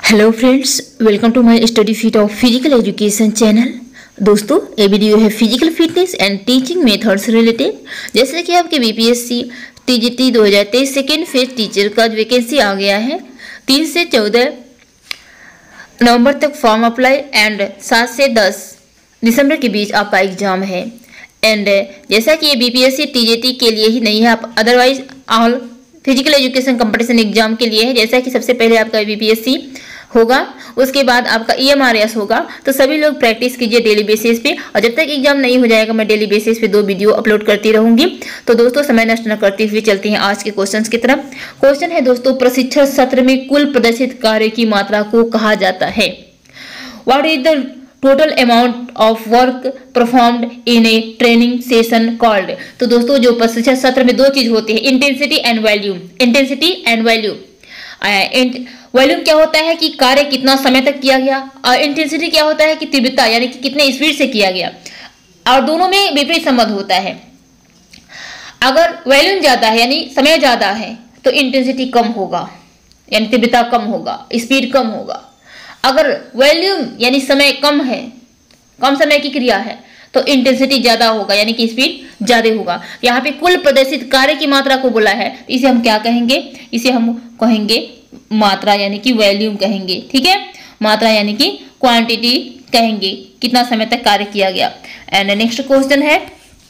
Hello friends, welcome to my study feet of physical education channel. दोस्तों, ये video है physical fitness and teaching methods related. जैसे कि आपके BPSC TGT 2023 second phase teacher का vacancy आ गया है। 3 से 14 नवंबर तक फॉर्म अप्लाई एंड 7 से 10 दिसंबर के बीच आपका एग्जाम है। एंड जैसा कि ये बीपीएससी टीजीटी के लिए ही नहीं है, आप otherwise all physical education competition exam के लिए है। जैसा कि सबसे पहले आपका बीपीएससी होगा, उसके बाद आपका ईएमआरएस होगा। तो सभी लोग प्रैक्टिस कीजिए डेली बेसिस पे, और जब तक एग्जाम नहीं हो जाएगा मैं डेली बेसिस पे 2 वीडियो अपलोड करती रहूंगी। तो दोस्तों, समय नष्ट न करते हुए चलते हैं आज के क्वेश्चंस की तरफ। क्वेश्चन है दोस्तों, प्रशिक्षण सत्र में कुल प्रदर्शित कार्य की मात्रा को कहा जाता है। What is the total amount of work performed in a training session called. तो दोस्तों, जो प्रशिक्षण सत्र में 2 चीज होती है, intensity and volume. Intensity and volume. Volume क्या होता है कि कार्य कितना समय तक किया गया, और इंटेंसिटी क्या होता है कि तीव्रता, यानी कि कितने स्पीड से किया गया। और दोनों में विपरीत संबंध होता है। अगर वॉल्यूम ज्यादा है यानी समय ज्यादा है तो इंटेंसिटी कम होगा, यानी तीव्रता कम होगा, स्पीड कम होगा। अगर वॉल्यूम यानी समय कम है, कम समय की क्रिया है, तो इंटेंसिटी ज्यादा होगा, यानी कि स्पीड ज्यादा होगा। यहाँ पे कुल प्रदर्शित कार्य की मात्रा को बोला है, इसे हम क्या कहेंगे, इसे हम कहेंगे मात्रा, यानी कि वॉल्यूम कहेंगे। ठीक है, मात्रा यानी कि क्वांटिटी कहेंगे, कितना समय तक कार्य किया गया। एंड नेक्स्ट क्वेश्चन है,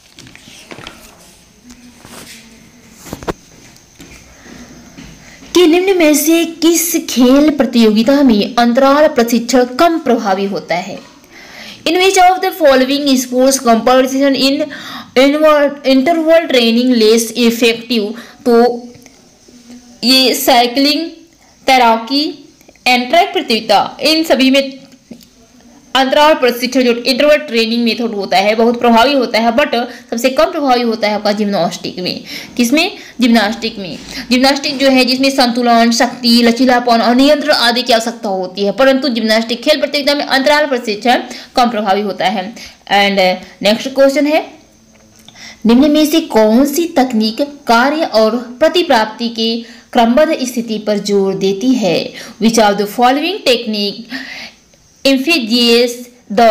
कि निम्न में से किस खेल प्रतियोगिता में अंतराल प्रशिक्षण कम प्रभावी होता है। In which of the following sports competition in interval training less effective? तो ये साइकिलिंग, तैराकी एंड ट्रैक प्रतियोगिता, इन सभी में अंतराल प्रशिक्षण जो इंटरवल ट्रेनिंग मेथड होता है बहुत प्रभावी होता है, बट सबसे कम प्रभावी होता है आपका जिम्नास्टिक में। किसमें? जिम्नास्टिक में। जिम्नास्टिक जो है जिसमें संतुलन, शक्ति, लचीलापन और नियंत्रण आदि की आवश्यकता होती है, परंतु जिम्नास्टिक खेल प्रतियोगिता में अंतराल प्रशिक्षण कम प्रभावी होता है। एंड नेक्स्ट क्वेश्चन है, निम्न में से कौन सी तकनीक कार्य और प्रतिप्राप्ति के क्रमबद्ध स्थिति पर जोर देती है। Which of the following technique emphasizes the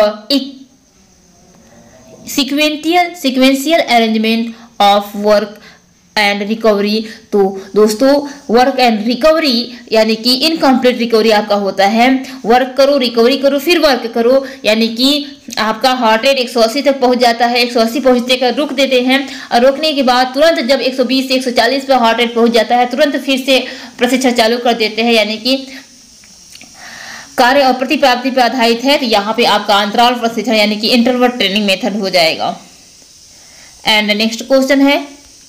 sequential arrangement of work and recovery। तो दोस्तों, वर्क एंड रिकवरी यानी कि इनकम्प्लीट रिकवरी आपका होता है। वर्क करो, रिकवरी करो, फिर वर्क करो, यानी कि आपका हार्ट रेट 180 तक पहुंच जाता है, 180 पहुंचने का रुक देते हैं, और रोकने के बाद तुरंत जब 120 से 140 पर हार्ट रेट पहुंच जाता है, तुरंत फिर से प्रशिक्षण चालू कर देते हैं, यानी कि कार्य और प्रतिप्राप्ति पर आधारित है। तो यहाँ पे आपका अंतराल प्रशिक्षण यानी कि इंटरवल ट्रेनिंग मेथड हो जाएगा। एंड नेक्स्ट क्वेश्चन है,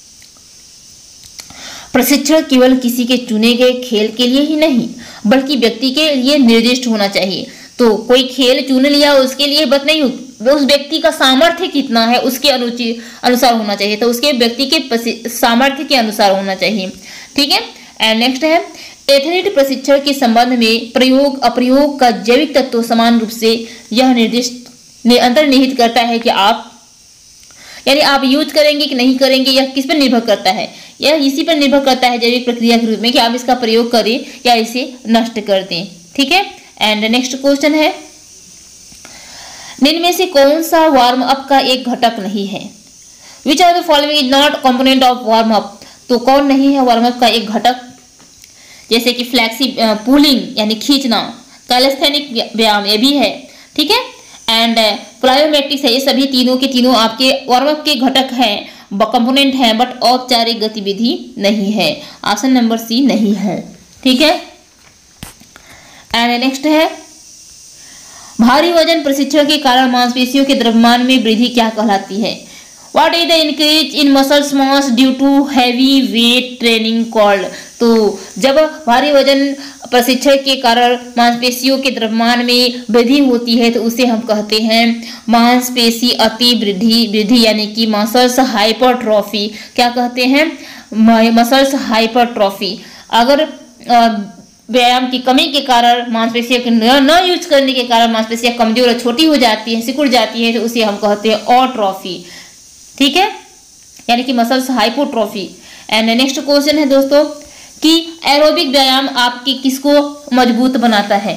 प्रशिक्षण केवल किसी के चुने गए खेल के लिए ही नहीं बल्कि व्यक्ति के लिए निर्दिष्ट होना चाहिए। तो कोई खेल चुन लिया उसके लिए बस नहीं, उस व्यक्ति का सामर्थ्य कितना है उसके अनुसार होना चाहिए, तो उसके व्यक्ति के सामर्थ्य के अनुसार होना चाहिए। ठीक है। एंड नेक्स्ट है, एथलीट प्रशिक्षण के संबंध में प्रयोग अप्रयोग का जैविक तत्व समान रूप से यह निर्दिष्ट अंतर्निहित करता है कि आप, यानी आप यूज करेंगे कि नहीं करेंगे, यह किस पर निर्भर करता है, यह इसी पर निर्भर करता है जैविक प्रक्रिया के रूप में कि आप इसका प्रयोग करें या इसे नष्ट कर दें। ठीक है। एंड नेक्स्ट क्वेश्चन है, निम्न में से कौन सा वार्म अप का एक घटक नहीं है। Which are the following is not component of warm up. तो कौन नहीं है वार्म अप का एक घटक, जैसे कि फ्लैक्सी पुलिंग यानी खींचना, कैलिस्थेनिक व्यायाम ये भी है। ठीक है। एंड प्लायोमेट्रिक्स है, ये सभी तीनों के तीनों आपके वार्म अप के घटक हैं, कंपोनेंट हैं, बट औपचारिक गतिविधि नहीं है। ऑप्शन नंबर सी नहीं है। ठीक है। एंड नेक्स्ट है, भारी वजन प्रशिक्षण के कारण मांसपेशियों के द्रव्यमान में वृद्धि क्या कहलाती है। What is the increase in muscle mass due to heavy weight training called। तो जब भारी वजन प्रशिक्षण के कारण मांसपेशियों के द्रव्यमान में वृद्धि होती है तो उसे हम कहते हैं मांसपेशी अति वृद्धि यानी कि मसल्स हाइपरट्रॉफी। क्या कहते हैं? Muscles hypertrophy. अगर व्यायाम की कमी के कारण मांसपेशियों के न यूज करने के कारण मांसपेशियां कमजोर और छोटी हो जाती है, सिकुड़ जाती है, तो उसे हम कहते हैं ऑट्रॉफी। ठीक है, यानी कि muscles hypotrophy. And next question है दोस्तों, कि एरोबिक व्यायाम आपके किसको मजबूत बनाता है।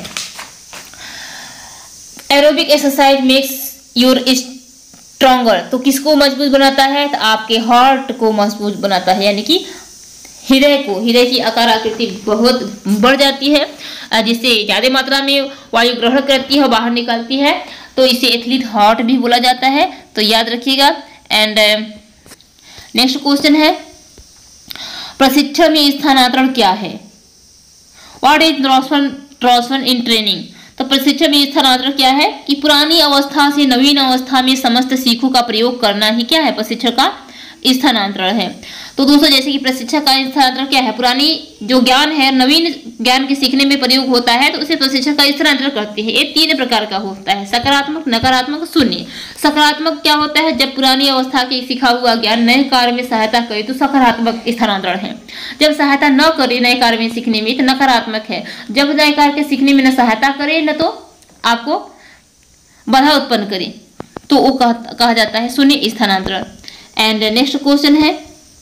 Aerobic exercise makes your stronger, तो किसको मजबूत बनाता है, तो आपके हार्ट को मजबूत बनाता है, यानी कि हृदय को। हृदय की आकार आकृति बहुत बढ़ जाती है, जिससे ज्यादा मात्रा में वायु ग्रहण करती है और बाहर निकालती है, तो इसे एथलीट हार्ट भी बोला जाता है, तो याद रखिएगा। एंड नेक्स्ट क्वेश्चन है, प्रशिक्षण में स्थानांतरण क्या है। What is transfer in training, तो प्रशिक्षण में स्थानांतरण क्या है कि पुरानी अवस्था से नवीन अवस्था में समस्त सीखों का प्रयोग करना ही क्या है, प्रशिक्षण का स्थानांतरण है। तो दोस्तों जैसे कि प्रशिक्षण का स्थानांतरण क्या है, पुरानी जो ज्ञान है नवीन ज्ञान के सीखने में प्रयोग होता है, तो उसे प्रशिक्षण का स्थानांतरण करते हैं। ये 3 प्रकार का होता है, सकारात्मक, नकारात्मक, शून्य। सकारात्मक क्या होता है, जब पुरानी अवस्था के सीखा हुआ ज्ञान नए कार्य में सहायता करे तो सकारात्मक स्थानांतरण है। जब सहायता न करे नए कार्य में सीखने में तो नकारात्मक है। जब नए कार्य के सीखने में न सहायता करे न तो आपको बाधा उत्पन्न करे, तो वो कहा जाता है शून्य स्थानांतरण। एंड नेक्स्ट क्वेश्चन है,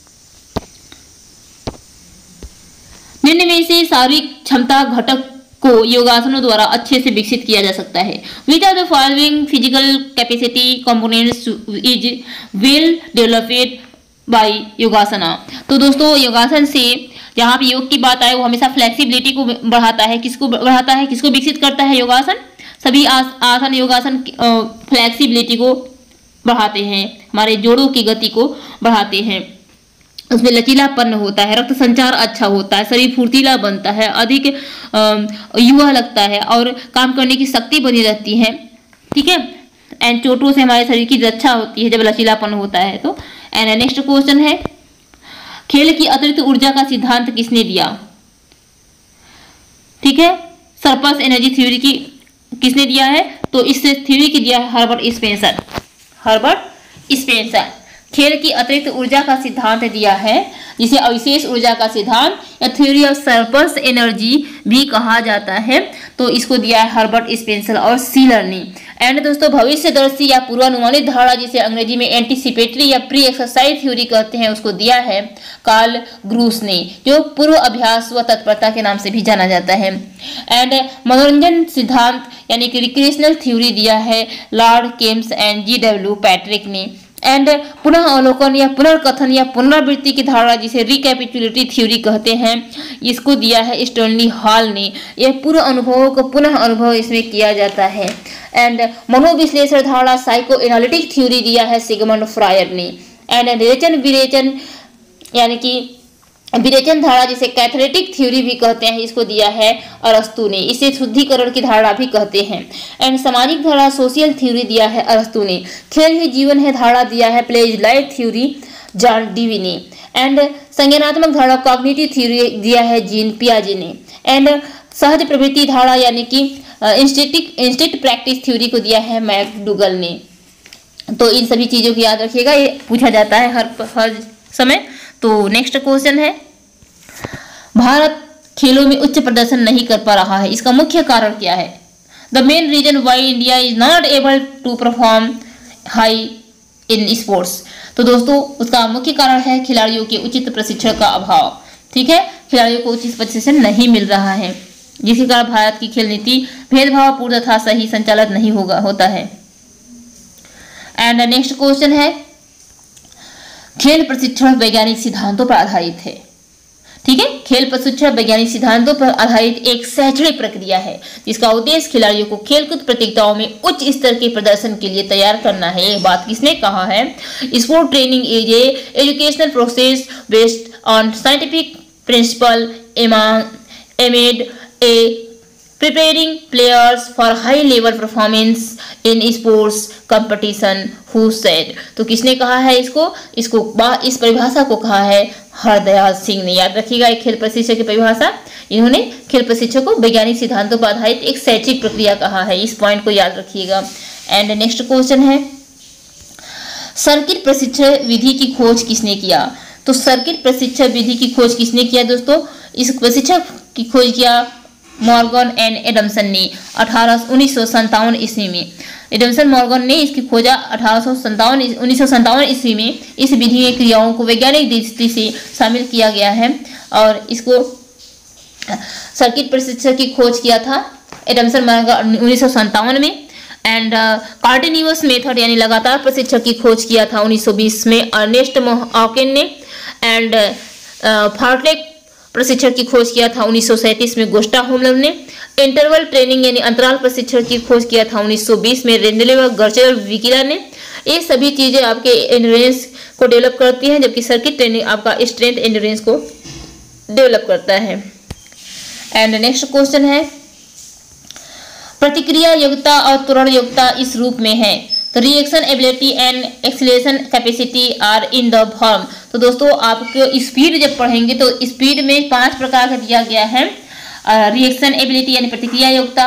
निम्न में से शारीरिक क्षमता घटक को योगासनों द्वारा अच्छे से विकसित किया जा सकता है। Which are the following physical capacity components is well developed by yogasana. तो दोस्तों योगासन से जहाँ पे योग की बात आए वो हमेशा फ्लेक्सिबिलिटी को बढ़ाता है। किसको बढ़ाता है, किसको विकसित करता है योगासन, सभी आसन योगासन फ्लेक्सिबिलिटी को बढ़ाते हैं, हमारे जोड़ों की गति को बढ़ाते हैं, उसमें लचीलापन होता है, रक्त संचार अच्छा होता है, शरीर फुर्तीला बनता है, अधिक युवा लगता है और काम करने की शक्ति बनी रहती है। ठीक है, एंड चोटों से हमारे शरीर की रक्षा होती है जब लचीलापन होता है तो। एंड नेक्स्ट क्वेश्चन है, खेल की अतिरिक्त ऊर्जा का सिद्धांत किसने दिया। ठीक है, सरप्लस एनर्जी थ्योरी की किसने दिया है, तो इस थ्योरी की दिया है हर्बर्ट स्पेंसर। हर्बर्ट स्पेंसर खेल की अतिरिक्त ऊर्जा का सिद्धांत दिया है, जिसे अविशेष ऊर्जा का सिद्धांत या थ्योरी ऑफ सरप्लस एनर्जी भी कहा जाता है, तो इसको दिया है हर्बर्ट स्पेंसर और सीलर ने। एंड दोस्तों भविष्यदर्शी या पूर्वानुमानित धारणा, जिसे अंग्रेजी में एंटीसिपेटरी या प्री एक्सरसाइज थ्योरी कहते हैं, उसको दिया है कार्ल ग्रूस ने, जो पूर्व अभ्यास व तत्परता के नाम से भी जाना जाता है। एंड मनोरंजन सिद्धांत यानी कि रिक्रिएशनल थ्योरी दिया है Lord Kames and GW Patrick ने। एंड पुनः अवलोकन या पुनर्कथन या पुनरावृत्ति की धारणा, जिसे रिकैपिचुलेटरी थ्योरी कहते हैं, इसको दिया है स्टर्नली हॉल ने। यह पूर्व अनुभवों को पुनः अनुभव इसमें किया जाता है। एंड मनोविश्लेषण धारणा साइको एनालिटिक थ्योरी दिया है सिगमंड फ्रायर ने। एंड विरेचन यानी कि विरेचन धारणा, जिसे कैथलेटिक थ्योरी भी कहते हैं, इसको दिया है अरस्तु ने। इसे शुद्धिकरण की धारणा भी कहते हैं। एंड सामाजिक धारणा सोशल थ्योरी दिया है अरस्तु ने। खेल ही जीवन है धारणा दिया है plays life theory John Dewey ने। एंड संज्ञानात्मक धारणा कॉग्निटिव थ्योरी दिया है जीन पियाजे ने। एंड सहज प्रवृत्ति धारणा यानी कि इंस्टिंक्ट प्रैक्टिस थ्योरी को दिया है मैकडूगल ने। तो इन सभी चीजों को याद रखिएगा, ये पूछा जाता है हर समय। तो नेक्स्ट क्वेश्चन है, भारत खेलों में उच्च प्रदर्शन नहीं कर पा रहा है, इसका मुख्य कारण क्या है। The main reason why India is not able to perform high in sports. तो दोस्तों उसका मुख्य कारण है खिलाड़ियों के उचित प्रशिक्षण का अभाव। ठीक है, खिलाड़ियों को उचित प्रशिक्षण नहीं मिल रहा है, जिसके कारण भारत की खेल नीति भेदभावपूर्ण तथा सही संचालित नहीं होता है। एंड नेक्स्ट क्वेश्चन है, खेल प्रशिक्षण वैज्ञानिक सिद्धांतों पर आधारित है। ठीक है, खेल प्रशिक्षण वैज्ञानिक सिद्धांतों पर आधारित एक शैक्षणिक प्रक्रिया है, जिसका उद्देश्य खिलाड़ियों को खेलकूद प्रतियोगिताओं में उच्च स्तर के प्रदर्शन के लिए तैयार करना है। यह बात किसने कहा है, sport training is a educational process based on scientific principle aimed a preparing players for high level performance in sports competition who said। तो किसने कहा है इसको इस परिभाषा को कहा है हरदयाल सिंह ने। याद रखिएगा, एक खेल प्रशिक्षक की परिभाषा, इन्होंने खेल प्रशिक्षक को वैज्ञानिक सिद्धांतों पर आधारित एक शैक्षिक प्रक्रिया कहा है। इस पॉइंट को याद रखिएगा। एंड नेक्स्ट क्वेश्चन है, सर्किट प्रशिक्षण विधि की खोज किसने किया। तो सर्किट प्रशिक्षण विधि की खोज किसने किया दोस्तों, इस प्रशिक्षक की खोज किया मॉर्गन एंड एडमसन ने 1957 ईस्वी में। एडमसन मॉर्गन ने इसकी खोजा 1957 ईस्वी में। इस विधि में क्रियाओं को वैज्ञानिक दृष्टि से शामिल किया गया है और इसको सर्किट प्रशिक्षक की खोज किया था एडमसन 1957 में। एंड कंटिन्यूअस मेथड यानी लगातार प्रशिक्षक की खोज किया था 1920 में अर्नेस्ट मॉकेन ने। एंड फार्टलेक प्रशिक्षण की खोज किया था 1937 में गुस्टाव होमलर ने। इंटरवल ट्रेनिंग यानी अंतराल प्रशिक्षण की खोज किया था 1920 में रेंडले व गर्चर विकिला ने। ये सभी चीजें आपके एंड्योरेंस को डेवलप करती हैं, जबकि सर्किट ट्रेनिंग आपका स्ट्रेंथ एंड्योरेंस को डेवलप करता है। एंड नेक्स्ट क्वेश्चन है, प्रतिक्रिया योग्यता और त्वरण योग्यता इस रूप में है। तो reaction ability and acceleration capacity are in the form. तो दोस्तों आपको स्पीड जब पढ़ेंगे तो स्पीड में 5 प्रकार का दिया गया है। रिएक्शन एबिलिटी यानी प्रतिक्रिया योग्यता,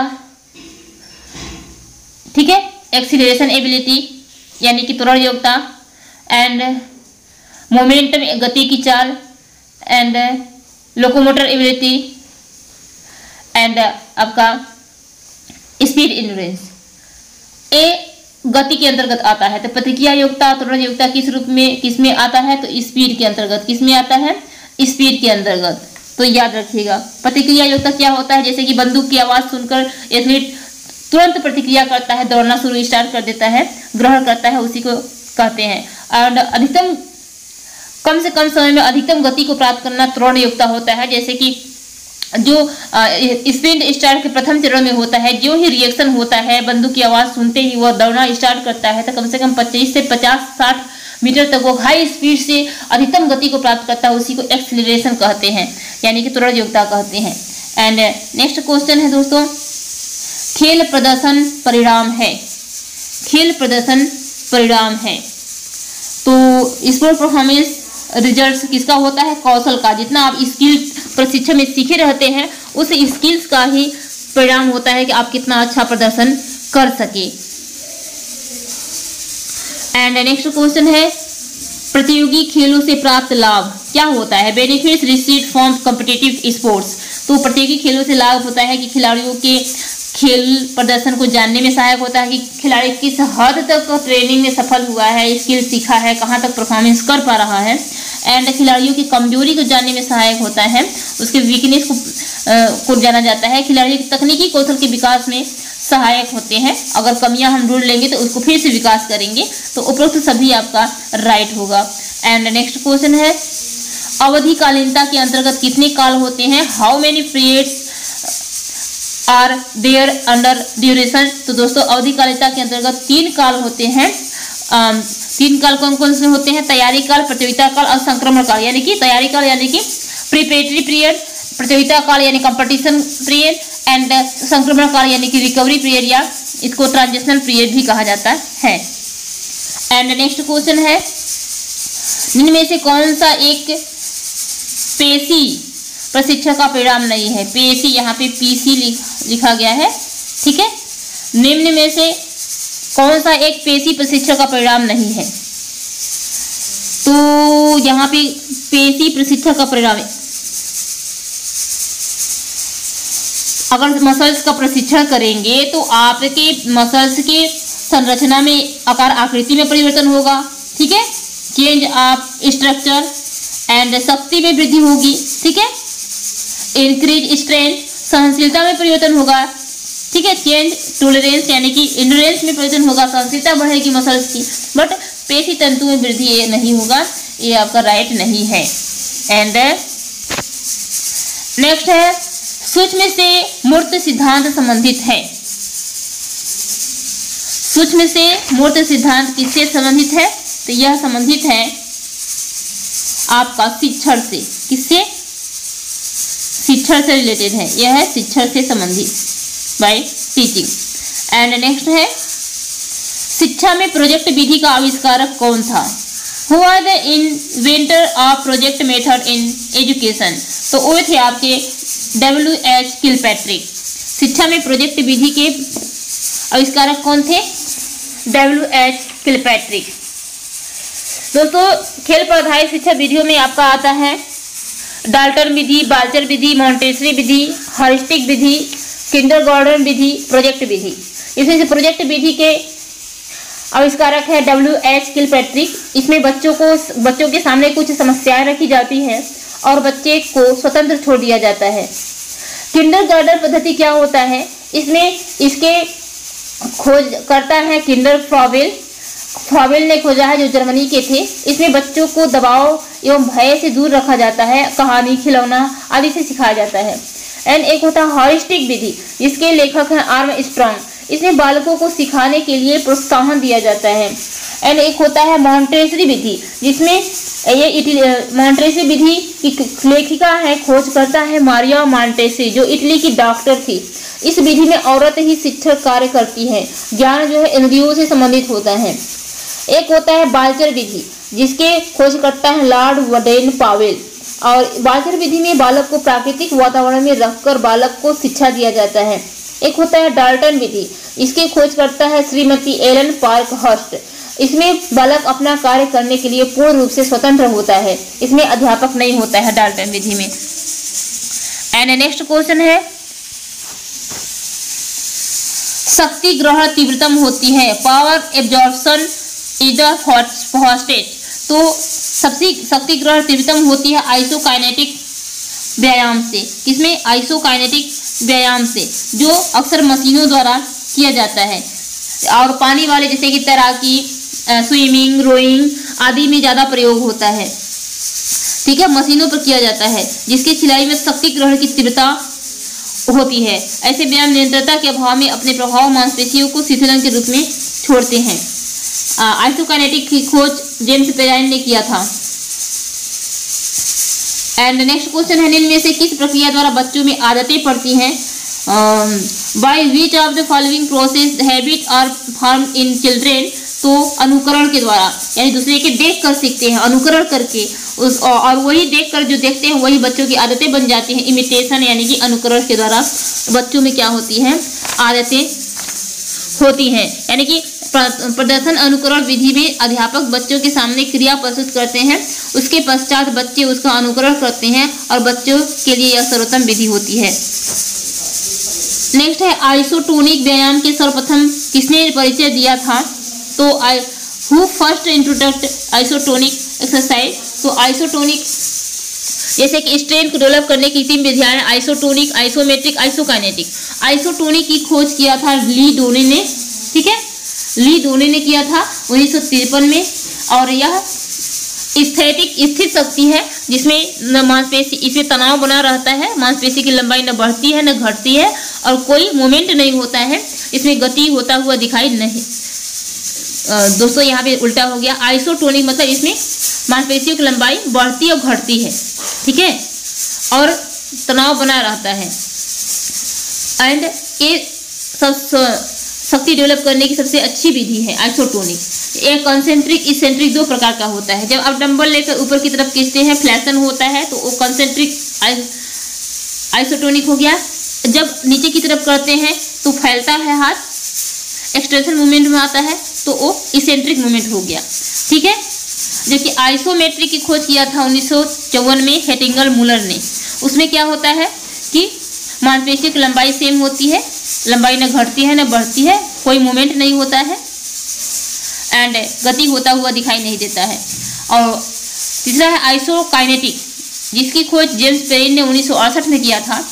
ठीक है, एक्सीलरेशन एबिलिटी यानी कि त्वरण योग्यता, एंड मोमेंटम गति की चाल, एंड लोकोमोटर एबिलिटी, एंड आपका स्पीड एंड्योरेंस। ए गति के अंतर्गत आता है। तो प्रतिक्रिया योग्यता त्वरण योग्यता किस रूप में किसमें आता है? तो स्पीड के अंतर्गत। किसमें आता है? स्पीड के अंतर्गत। तो याद रखिएगा प्रतिक्रिया योग्यता क्या होता है, जैसे कि बंदूक की आवाज सुनकर एथलीट तुरंत प्रतिक्रिया करता है, दौड़ना शुरू स्टार्ट कर देता है, ग्रहण करता है, उसी को कहते हैं। और अधिकतम कम से कम समय में अधिकतम गति को प्राप्त करना त्वरण योग्यता होता है। जैसे कि जो स्प्रिंट स्टार्ट के प्रथम चरण में होता है, जो ही रिएक्शन होता है, बंदूक की आवाज सुनते ही वह दौड़ना स्टार्ट करता है, तो कम से कम 25 से 50-60 मीटर तक वो हाई स्पीड से अधिकतम गति को प्राप्त करता है, उसी को एक्सीलरेशन कहते हैं, यानी कि त्वरण योग्यता कहते हैं। एंड नेक्स्ट क्वेश्चन है दोस्तों, खेल प्रदर्शन परिणाम है। खेल प्रदर्शन परिणाम है तो स्पोर्ट परफॉर्मेंस रिजल्ट किसका होता है? कौशल का। जितना आप स्किल प्रशिक्षण में सीखे रहते हैं उस स्किल्स का ही परिणाम होता है कि आप कितना अच्छा प्रदर्शन कर सके। एंड नेक्स्ट क्वेश्चन है, प्रतियोगी खेलों से प्राप्त लाभ क्या होता है? Benefits received from competitive sports. तो प्रतियोगी खेलों से लाभ होता है कि खिलाड़ियों के खेल प्रदर्शन को जानने में सहायक होता है कि खिलाड़ी किस हद तक ट्रेनिंग में सफल हुआ है, स्किल सीखा है, कहाँ तक परफॉर्मेंस कर पा रहा है। एंड खिलाड़ियों की कमजोरी को जानने में सहायक होता है, उसके वीकनेस को जाना जाता है। खिलाड़ियों की तकनीकी कौशल के विकास में सहायक होते हैं। अगर कमियां हम ढूंढ लेंगे तो उसको फिर से विकास करेंगे। तो उपरोक्त सभी आपका राइट होगा। एंड नेक्स्ट क्वेश्चन है, अवधिकालीनता के अंतर्गत कितने काल होते हैं? How many periods are there under duration. तो दोस्तों अवधिकालिकता के अंतर्गत 3 काल होते हैं। 3 काल कौन कौन से होते हैं? तैयारी काल, प्रतियोगिता काल और संक्रमण काल। यानी कि तैयारी काल यानी कि प्रिपरेटरी पीरियड, प्रतियोगिता काल यानी कंपटीशन पीरियड, एंड संक्रमण काल यानी कि रिकवरी पीरियड, या इसको ट्रांजिशनल पीरियड भी कहा जाता है। एंड नेक्स्ट क्वेश्चन है, इनमें से कौन सा एक पेशी प्रशिक्षण का परिणाम नहीं है? पेशी, यहाँ पे पीसी लिखा गया है, ठीक है। निम्न में से कौन सा एक पेशी प्रशिक्षण का परिणाम नहीं है? तो यहाँ पे पेशी प्रशिक्षण का परिणाम, अगर मसल्स का प्रशिक्षण करेंगे तो आपके मसल्स के संरचना में, आकार आकृति में परिवर्तन होगा, ठीक है। चेंज ऑफ स्ट्रक्चर एंड शक्ति में वृद्धि होगी, ठीक है। इंक्रीज स्ट्रेंथ, सहनशीलता में परिवर्तन होगा, ठीक है। चेंज टॉलरेंस यानी कि एंड्योरेंस में परिवर्तन होगा, सहनशीलता बढ़ेगी मसल्स की, बट पेशी तंतु में वृद्धि ये नहीं होगा, ये आपका राइट नहीं है। एंड नेक्स्ट है, सूक्ष्म से मूर्त सिद्धांत संबंधित है। सूक्ष्म से मूर्त सिद्धांत किससे संबंधित है? तो यह संबंधित है आपका शिक्षण से। किससे? शिक्षण से रिलेटेड है, यह है शिक्षण से संबंधित, बाय टीचिंग। एंड नेक्स्ट है, शिक्षा में प्रोजेक्ट विधि का आविष्कारक कौन था? Who are the inventor of project method in education? तो वो थे आपके W.H. किलपैट्रिक। शिक्षा में प्रोजेक्ट विधि के आविष्कारक कौन थे? W.H. किलपैट्रिक। दोस्तों खेल पर आधारित शिक्षा विधियों में आपका आता है डाल्टन विधि, बाल्चर विधि, मॉन्टेसरी विधि, हर्स्टिग विधि, किंडरगार्टन विधि, प्रोजेक्ट विधि। इसमें से प्रोजेक्ट विधि के आविष्कारक है W.H. किलपैट्रिक। इसमें बच्चों के सामने कुछ समस्याएं रखी जाती हैं और बच्चे को स्वतंत्र छोड़ दिया जाता है। किंडरगार्टन पद्धति क्या होता है, इसमें इसके खोज करता है किंडर फ्रॉबेल ने खोजा है, जो जर्मनी के थे। इसमें बच्चों को दबाव एवं भय से दूर रखा जाता है, कहानी, खिलौना आदि से सिखाया जाता है। एंड एक होता है हॉरिस्टिक विधि, जिसके लेखक हैं आर्मस्ट्रॉन्ग। इसमें बालकों को सिखाने के लिए प्रोत्साहन दिया जाता है। एंड एक होता है मॉन्टेसरी विधि, जिसमें ये मॉन्टेसरी विधि की लेखिका है, खोज करता है मारिया मॉन्टेसरी, जो इटली की डॉक्टर थी। इस विधि में औरत ही शिक्षक कार्य करती है, ज्ञान जो है इंद्रियों से संबंधित होता है। एक होता है बाल्चर विधि, जिसके खोज करता है लॉर्ड वडेन पावेल। और बाल्चर विधि में बालक को प्राकृतिक वातावरण में रखकर बालक को शिक्षा दिया जाता है। एक होता है डाल्टन विधि, इसके खोज करता है श्रीमती एलन पार्कहर्स्ट। इसमें बालक अपना कार्य करने के लिए पूर्ण रूप से स्वतंत्र होता है, इसमें अध्यापक नहीं होता है डाल्टन विधि में। एंड नेक्स्ट क्वेश्चन है, शक्ति ग्रहण तीव्रतम होती है, power absorption is the fastest. तो शक्ति ग्रहण तीव्रतम होती है आइसोकाइनेटिक व्यायाम से। किसमें? आइसोकाइनेटिक व्यायाम से, जो अक्सर मशीनों द्वारा किया जाता है। और पानी वाले जैसे कि तैराकी, स्विमिंग, रोइंग आदि में ज़्यादा प्रयोग होता है। ठीक है, मशीनों पर किया जाता है, जिसकी सिलाई में शक्ति ग्रहण की तीव्रता होती है। ऐसे व्यायाम निरंतरता के अभाव में अपने प्रभाव मांसपेशियों को शीतलन के रूप में छोड़ते हैं। आइसोकाइनेटिक की खोज जेम्स पेराइन ने किया था। एंड नेक्स्ट क्वेश्चन है, निम्न में से किस प्रक्रिया द्वारा बच्चों में आदतें पड़ती हैं? By which of the following process habit are form in children. तो अनुकरण के द्वारा, यानी दूसरे के देख कर सीखते हैं, अनुकरण करके उस, और वही देख कर जो देखते हैं वही बच्चों की आदतें बन जाती हैं। इमिटेशन यानी कि अनुकरण के द्वारा बच्चों में क्या होती हैं? आदतें होती हैं। यानी कि प्रदर्शन अनुकरण विधि में अध्यापक बच्चों के सामने क्रिया प्रस्तुत करते हैं, उसके पश्चात बच्चे उसका अनुकरण करते हैं और बच्चों के लिए यह सर्वोत्तम विधि होती है। नेक्स्ट है, आइसोटोनिक व्यायाम के सर्वप्रथम किसने परिचय दिया था? तो who first introduced isotonic exercise. तो आइसोटोनिक जैसे कि स्ट्रेन को डेवलप करने की 3 विधियां हैं, आइसोटोनिक, आइसोमेट्रिक, आइसोकाइनेटिक। आइसोटोनिक की खोज किया था ली डोने ने। ठीक है, ली डोने ने किया था 1953 में। और यह स्थिर शक्ति है, जिसमें न मांसपेशी, इसमें तनाव बना रहता है, मांसपेशी की लंबाई न बढ़ती है न घटती है और कोई मूवमेंट नहीं होता है, इसमें गति होता हुआ दिखाई नहीं। दोस्तों यहाँ पे उल्टा हो गया, आइसोटोनिक मतलब इसमें मांसपेशियों की लंबाई बढ़ती और घटती है। ठीक है, और तनाव बना रहता है। एंड ये शक्ति डेवलप करने की सबसे अच्छी विधि है आइसोटोनिक। एक कंसेंट्रिक, इसेंट्रिक 2 प्रकार का होता है। जब आप डंबल लेकर ऊपर की तरफ खींचते हैं, फ्लैक्शन होता है, तो वो कंसेंट्रिक आइसोटोनिक हो गया। जब नीचे की तरफ करते हैं तो फैलता है हाथ, एक्सटेंशन मूवमेंट में आता है, तो वो इसेंट्रिक मूवमेंट हो गया। ठीक है, जबकि आइसोमेट्रिक की खोज किया था 1954 में हेटिंगल मुलर ने। उसमें क्या होता है कि मांसपेशियों की लंबाई सेम होती है, लंबाई न घटती है न बढ़ती है, कोई मूवमेंट नहीं होता है एंड गति होता हुआ दिखाई नहीं देता है। और तीसरा है आइसोकाइनेटिक, जिसकी खोज जेम्स पेरिन ने 1968 में किया था।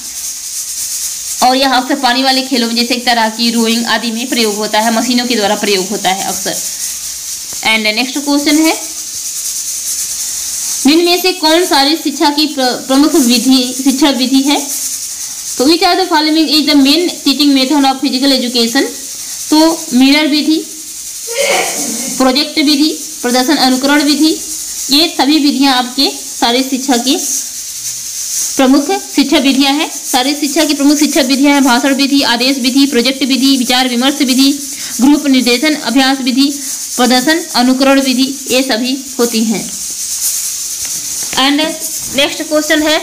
और यह अक्सर पानी वाले खेलों में जैसे तैराकी, रोइंग आदि में प्रयोग होता है, मशीनों के द्वारा प्रयोग होता है अक्सर। एंड नेक्स्ट क्वेश्चन है, निम्न में से कौन सारी शिक्षा की प्रमुख शिक्षा विधि है? तो which are the following is the main teaching method of physical education. तो मिरर विधि, प्रोजेक्ट विधि, प्रदर्शन अनुकरण विधि, ये सभी विधियां आपके सारी शिक्षा की प्रमुख शिक्षा विधियां हैं। सारी शिक्षा की प्रमुख शिक्षा विधियां हैं भाषण विधि, आदेश विधि, प्रोजेक्ट विधि, विचार विमर्श विधि, ग्रुप निर्देशन अभ्यास विधि, प्रदर्शन अनुकरण विधि, ये सभी होती हैं। एंड नेक्स्ट क्वेश्चन है,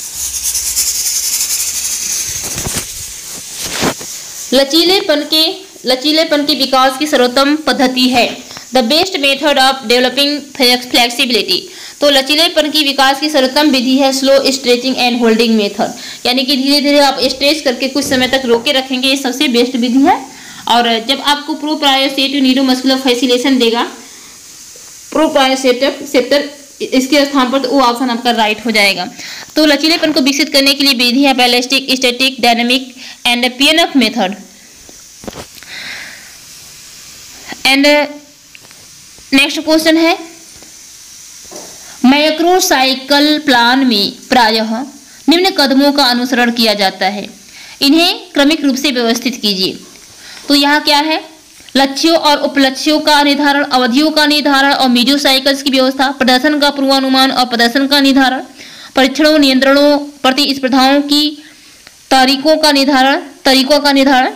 लचीलेपन के विकास की सर्वोत्तम पद्धति है। The best method of developing flexibility. तो लचीलेपन की विकास की सर्वोत्तम विधि है slow stretching and holding method, यानी कि धीरे धीरे आप स्ट्रेच करके कुछ समय तक रोके रखेंगे, ये सबसे बेस्ट विधि है। और जब आपको प्रोप्रायोसेप्टिव न्यूरोमस्कुलर फैसिलेशन देगा, प्रोप्रायोसेप्टर इसके स्थान पर, तो वो ऑप्शन आपका राइट हो जाएगा। तो लचीलेपन को विकसित करने के लिए विधि है ballistic, static, dynamic and PNF method. And next question है, मैक्रोसाइकिल प्लान में प्रायः निम्न कदमों का अनुसरण किया जाता है, इन्हें क्रमिक रूप से व्यवस्थित कीजिए। तो यहाँ क्या है, लक्ष्यों और उपलक्ष्यों का निर्धारण, अवधियों का निर्धारण और मीजोसाइकिल्स की व्यवस्था, प्रदर्शन का पूर्वानुमान और प्रदर्शन का निर्धारण, परीक्षणों, नियंत्रणों, प्रतिस्पर्धाओं की तरीकों का निर्धारण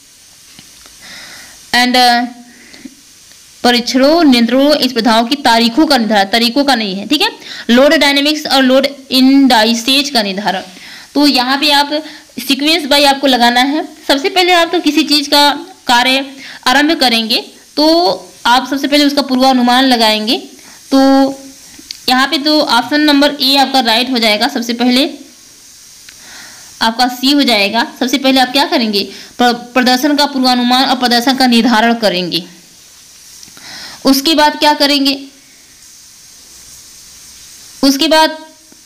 एंड परीक्षणों, नियंत्रणों, स्पर्धाओं की तारीखों का निर्धारण, तरीकों का नहीं है, ठीक है। लोड डायनेमिक्स और लोड इंडाइसेज का निर्धारण। तो यहाँ पे आप सीक्वेंस बाय आपको लगाना है। सबसे पहले आप तो किसी चीज का कार्य आरंभ करेंगे तो आप सबसे पहले उसका पूर्वानुमान लगाएंगे। तो यहाँ पे तो ऑप्शन नंबर ए आपका राइट हो जाएगा। सबसे पहले आपका सी हो जाएगा। सबसे पहले आप क्या करेंगे, प्रदर्शन का पूर्वानुमान और प्रदर्शन का निर्धारण करेंगे। उसके बाद क्या करेंगे, उसके बाद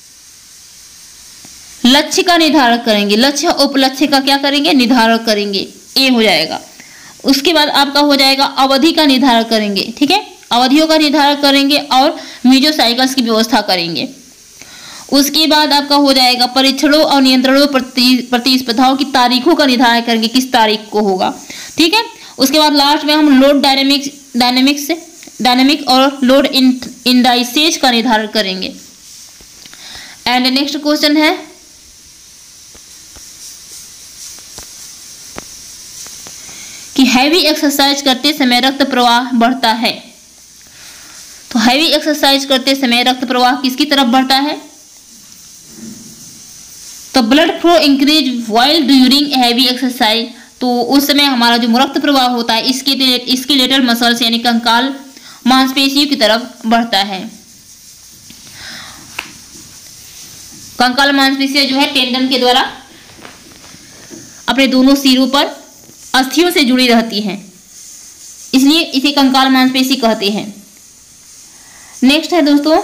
लक्ष्य का निर्धारण करेंगे, लक्ष्य उपलक्ष्य का क्या करेंगे, निर्धारण करेंगे, ए हो जाएगा। उसके बाद आपका हो जाएगा अवधि का निर्धारण करेंगे, ठीक है, अवधियों का निर्धारण करेंगे और मीजोसाइकिल्स की व्यवस्था करेंगे। उसके बाद आपका हो जाएगा परीक्षणों और नियंत्रणों, प्रतिस्पर्धाओं की तारीखों का निर्धारण करेंगे, किस तारीख को होगा, ठीक है। उसके बाद लास्ट में हम लोड डायनेमिक और लोड इंडाइसेज का निर्धारण करेंगे। एंड नेक्स्ट क्वेश्चन है, कि हैवी एक्सरसाइज करते समय रक्त प्रवाह बढ़ता है। तो हैवी एक्सरसाइज करते समय रक्त प्रवाह किसकी तरफ बढ़ता है, तो blood flow increase while during heavy exercise. तो उस समय हमारा जो रक्त प्रवाह होता है स्केलेटल मसल्स यानी कंकाल मांसपेशियों की तरफ बढ़ता है। कंकाल मांसपेशियां जो है टेंडन के द्वारा अपने दोनों सिरों पर अस्थियों से जुड़ी रहती हैं, इसलिए इसे कंकाल मांसपेशी कहते हैं। नेक्स्ट है दोस्तों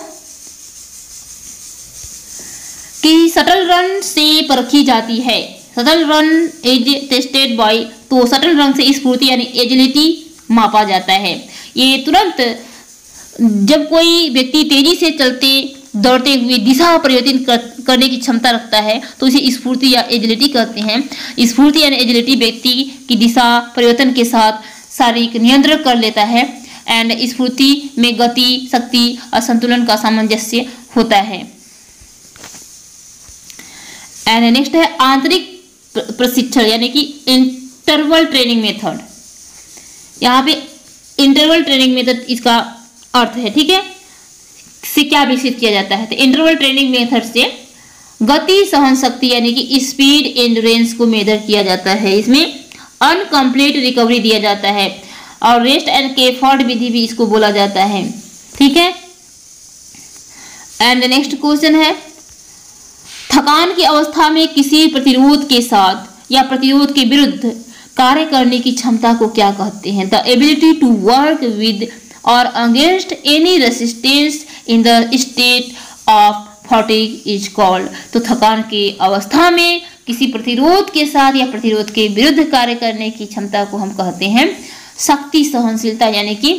कि शटल रन से परखी जाती है। Shuttle run is tested by, तो शटल रन से स्फूर्ति यानी एजिलिटी मापा जाता है। ये तुरंत जब कोई व्यक्ति तेजी से दौड़ते हुए दिशा परिवर्तित करने की क्षमता रखता है तो इसे स्फूर्ति या एजिलिटी कहते हैं। स्फूर्ति यानी एजिलिटी व्यक्ति की दिशा परिवर्तन के साथ शारीरिक नियंत्रण कर लेता है। एंड स्फूर्ति में गति, शक्ति और संतुलन का सामंजस्य होता है। एंड नेक्स्ट है आंतरिक प्रशिक्षण यानी कि इंटरवल ट्रेनिंग मेथड। यहाँ पे इंटरवल ट्रेनिंग मेथड इसका अर्थ है, ठीक है, से क्या विकसित किया जाता है। तो इंटरवल ट्रेनिंग मेथड से गति सहन शक्ति यानी कि स्पीड एंड्योरेंस को मेजर किया जाता है। इसमें अनकम्प्लीट रिकवरी दिया जाता है और रेस्ट एंड केफर्ड विधि भी इसको बोला जाता है, ठीक है। एंड नेक्स्ट क्वेश्चन है, थकान की अवस्था में किसी प्रतिरोध के साथ या प्रतिरोध के विरुद्ध कार्य करने की क्षमता को क्या कहते हैं। The ability to work with और against any resistance in the state of fatigue is called. तो थकान की अवस्था में किसी प्रतिरोध के साथ या प्रतिरोध के विरुद्ध कार्य करने की क्षमता को हम कहते हैं शक्ति सहनशीलता यानी कि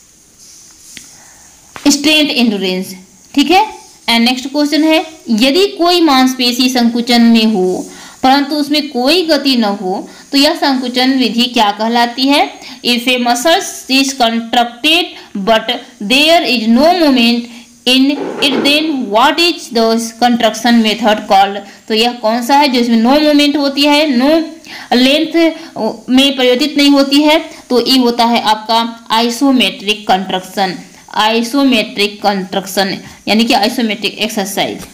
स्ट्रेंथ एंड्योरेंस, ठीक है। एंड नेक्स्ट क्वेश्चन है, यदि कोई मांसपेशी संकुचन में हो परंतु उसमें कोई गति न हो तो यह संकुचन विधि क्या कहलाती है। If a muscles is contracted but there is no movement in it then what is the contraction method called. तो यह कौन सा है जो इसमें नो मूवमेंट होती है, नो लेंथ में परिवर्तित नहीं होती है, तो ये होता है आपका आइसोमेट्रिक कंट्रक्शन। आइसोमेट्रिक कंट्रक्शन यानी कि आइसोमेट्रिक एक्सरसाइज।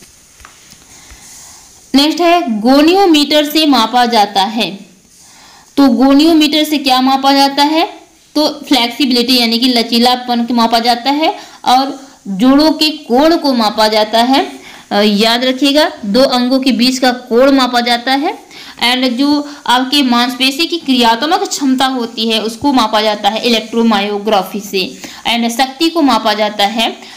नेक्स्ट है, गोनियोमीटर से मापा जाता है। तो गोनियोमीटर से क्या मापा जाता है, तो फ्लेक्सिबिलिटी यानी कि लचीलापन को मापा जाता है और जोड़ों के कोण को मापा जाता है। याद रखिएगा, दो अंगों के बीच का कोण मापा जाता है। एंड जो आपके मांसपेशी की क्रियात्मक क्षमता होती है उसको मापा जाता है इलेक्ट्रोमायोग्राफी से। एंड शक्ति को मापा जाता है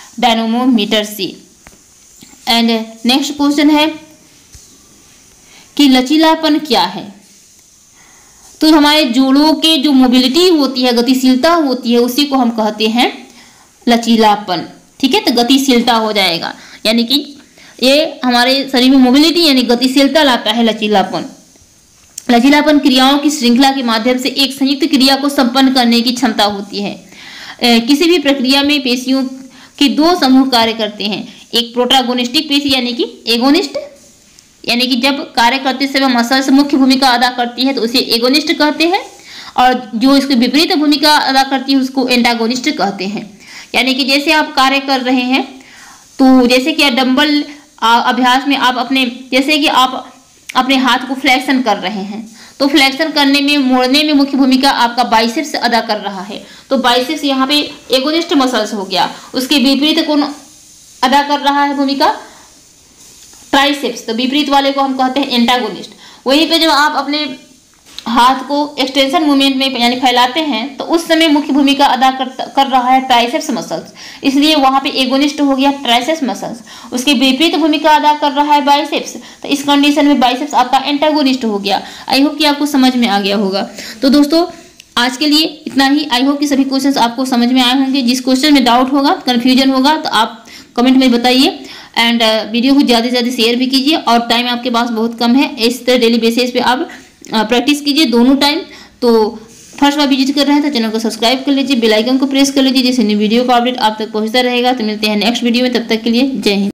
डायनोमोमीटर से। एंड नेक्स्ट क्वेश्चन है कि लचीलापन क्या है। तो हमारे जोड़ों के जो मोबिलिटी होती है, गतिशीलता होती है, उसी को हम कहते हैं लचीलापन। ठीक है, तो गतिशीलता हो जाएगा, यानी कि ये हमारे शरीर में मोबिलिटी यानी गतिशीलता लाता है लचीलापन। लचीलापन क्रियाओं की श्रृंखला के माध्यम से एक संयुक्त क्रिया को संपन्न करने की क्षमता होती है। किसी भी प्रक्रिया में पेशियों के दो समूह कार्य करते हैं, एक प्रोटैगोनिस्टिक पेशी यानी कि एगोनिस्ट, यानी कि जब कार्य करते समय मसल्स मुख्य भूमिका अदा करती है तो उसे एगोनिस्ट कहते हैं, और जो इसकी विपरीत भूमिका अदा करती है उसको एंटागोनिस्ट कहते हैं। यानी कि जैसे आप कार्य कर रहे हैं, तो जैसे कि डंबल अभ्यास में आप जैसे कि आप अपने हाथ को फ्लेक्शन कर रहे हैं, तो फ्लेक्शन करने में, मोड़ने में मुख्य भूमिका आपका बाइसेप्स अदा कर रहा है। तो बाइसेप्स यहाँ पे एगोनिस्ट मसल्स हो गया। उसके विपरीत कौन अदा कर रहा है भूमिका? ट्राइसेप्स। तो विपरीत वाले को हम कहते हैं एंटागोनिस्ट। वहीं पे जब आप अपने हाथ को एक्सटेंशन मूवमेंट में यानी फैलाते हैं, तो उस समय मुख्य भूमिका अदा कर रहा है ट्राइसेप्स मसल्स, इसलिए वहां पे एगोनिस्ट हो गया ट्राइसेप्स मसल्स। उसके विपरीत भूमिका अदा कर रहा है बाइसेप्स, तो इस कंडीशन में बाइसेप्स आपका एंटागोनिस्ट हो गया। आई होप कि आपको समझ में आ गया होगा। तो दोस्तों आज के लिए इतना ही। आई होप कि सभी क्वेश्चंस आपको समझ में आए होंगे। जिस क्वेश्चन में डाउट होगा, कन्फ्यूजन होगा, तो आप कमेंट में बताइए। एंड वीडियो को ज़्यादा से ज़्यादा शेयर भी कीजिए, और टाइम आपके पास बहुत कम है, इस तरह डेली बेसिस पे आप प्रैक्टिस कीजिए दोनों टाइम। तो फर्स्ट बार विजिट कर रहे हैं तो चैनल को सब्सक्राइब कर लीजिए, बेल आइकन को प्रेस कर लीजिए, जिससे न्यू वीडियो का अपडेट आप तक पहुंचता रहेगा। तो मिलते हैं नेक्स्ट वीडियो में, तब तक के लिए जय हिंद।